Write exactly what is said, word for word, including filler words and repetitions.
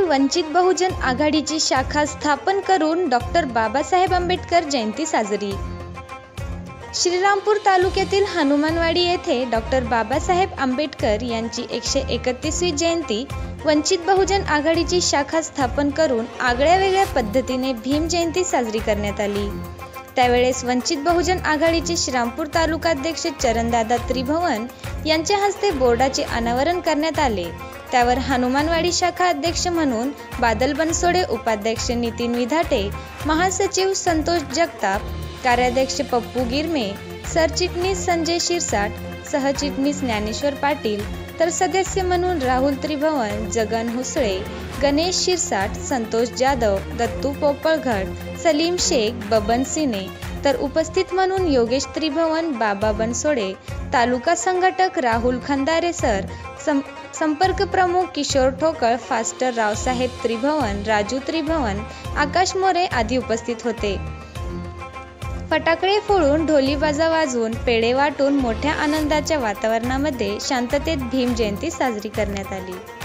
वंचित बहुजन आघाडीची शाखा स्थापन करून डॉक्टर बाबासाहेब आंबेडकर जयंती साजरी. श्रीरामपूर तालुक्यातील हनुमानवाडी येथे डॉक्टर बाबासाहेब आंबेडकर यांची एकशे एकतीसवी जयंती वंचित बहुजन आघाडीची शाखा स्थापन करून आगळ्या वेगळ्या पद्धतीने भीम जयंती साजरी करण्यात आली. त्यावेळेस वंचित बहुजन आघाडीचे श्रीरामपूर तालुकाध्यक्ष चरणदादा त्रिभुवन यांच्या हस्ते बोर्डाचे अनावरण करण्यात आले. त्यावर हनुमानवाडी शाखा अध्यक्ष म्हणून बादल बनसोडे, उपाध्यक्ष नितीन विधाटे, महासचिव संतोष जगताप, कार्याध्यक्ष पप्पू गिरमे, सरचिटणीस संजय शिरसाट, सहचिटणीस ज्ञानेश्वर पाटील, तर सदस्य म्हणून राहुल त्रिभुवन, जगन हुसळे, गणेश शिरसाट, संतोष जाधव, दत्तू पोपळघट, सलीम शेख, बबन सिने, तर उपस्थित म्हणून योगेश त्रिभुवन, बाबा बनसोडे, तालुका संघटक राहुल खंदारे सर, सं संपर्क प्रमुख किशोर ठोकळ, फास्टर रावसाहेब त्रिभुवन, राजू त्रिभुवन, आकाश मोरे आदी उपस्थित होते. फटाकडे फोडून, ढोली बाजा वाजवून, पेढे वाटून मोठ्या आनंदाच्या वातावरणामध्ये शांततेत भीम जयंती साजरी करण्यात आली.